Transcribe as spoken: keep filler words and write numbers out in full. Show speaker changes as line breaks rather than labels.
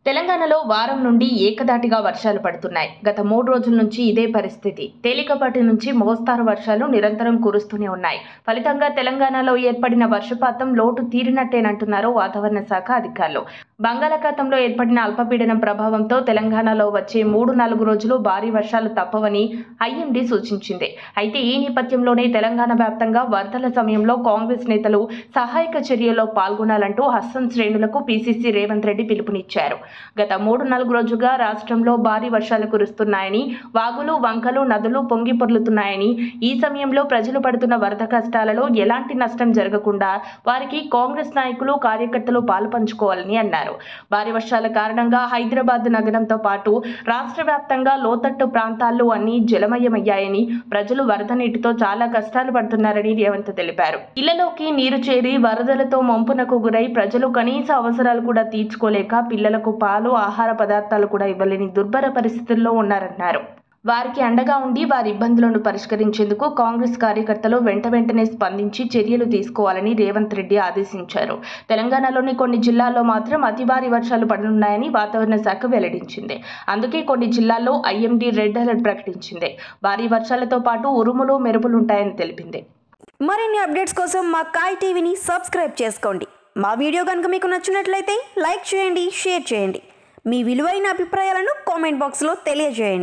తెలంగాణలో వారం నుండి ఏకధాటిగా వర్షాలు పడుతున్నాయి. గత మూడు రోజుల నుంచి ఇదే పరిస్థితి. తేలికపాటి నుంచి మోస్తారు వర్షాలు నిరంతరం కురుస్తూనే ఉన్నాయి. ఫలితంగా తెలంగాణలో ఏర్పడిన వర్షపాతం లోటు తీరినట్టేనంటున్నారు వాతావరణ శాఖ అధికారులు. బంగాళాఖాతంలో ఏర్పడిన అల్పపీడనం ప్రభావంతో తెలంగాణలో వచ్చే మూడు నాలుగు రోజులు భారీ వర్షాలు తప్పవని ఐఎండీ సూచించింది. అయితే ఈ నేపథ్యంలోనే తెలంగాణ వ్యాప్తంగా వరదల సమయంలో కాంగ్రెస్ నేతలు సహాయక చర్యల్లో పాల్గొనాలంటూ హస్తం శ్రేణులకు పీసీసీ రేవంత్ రెడ్డి పిలుపునిచ్చారు. గత మూడు నాలుగు రోజులుగా రాష్ట్రంలో భారీ వర్షాలు కురుస్తున్నాయని, వాగులు వంకలు నదులు పొంగి పొర్లుతున్నాయని, ఈ సమయంలో ప్రజలు పడుతున్న వరద కష్టాలలో ఎలాంటి నష్టం జరగకుండా వారికి కాంగ్రెస్ నాయకులు కార్యకర్తలు పాలుపంచుకోవాలని అన్నారు. భారీ వర్షాల కారణంగా హైదరాబాద్ నగరంతో పాటు రాష్ట్ర వ్యాప్తంగా లోతట్టు ప్రాంతాల్లో అన్ని జలమయమయ్యాయని, ప్రజలు వరద నీటితో చాలా కష్టాలు పడుతున్నారని రేవంత్ తెలిపారు. ఇళ్లలోకి నీరు చేరి వరదలతో ముంపునకు గురై ప్రజలు కనీస అవసరాలు కూడా తీర్చుకోలేక పిల్లలకు పాలు ఆహార పదార్థాలు కూడా ఇవ్వలేని దుర్భర పరిస్థితుల్లో ఉన్నారన్నారు. వారికి అండగా ఉండి వారి ఇబ్బందులను పరిష్కరించేందుకు కాంగ్రెస్ కార్యకర్తలు వెంట వెంటనే స్పందించి చర్యలు తీసుకోవాలని రేవంత్ రెడ్డి ఆదేశించారు. తెలంగాణలోని కొన్ని జిల్లాల్లో మాత్రం అతి భారీ వర్షాలు పడనున్నాయని వాతావరణ శాఖ వెల్లడించింది. అందుకే కొన్ని జిల్లాల్లో ఐఎండీ రెడ్ అలర్ట్ ప్రకటించింది. భారీ వర్షాలతో పాటు ఉరుములు మెరుపులుంటాయని తెలిపింది.
మరిన్ని అప్డేట్స్ కోసం మా కాయ్ టీవీని సబ్స్క్రైబ్ చేసుకోండి. మా వీడియో కనుక మీకు నచ్చినట్లయితే లైక్ చేయండి, షేర్ చేయండి. మీ విలువైన అభిప్రాయాలను కామెంట్ బాక్స్లో తెలియజేయండి.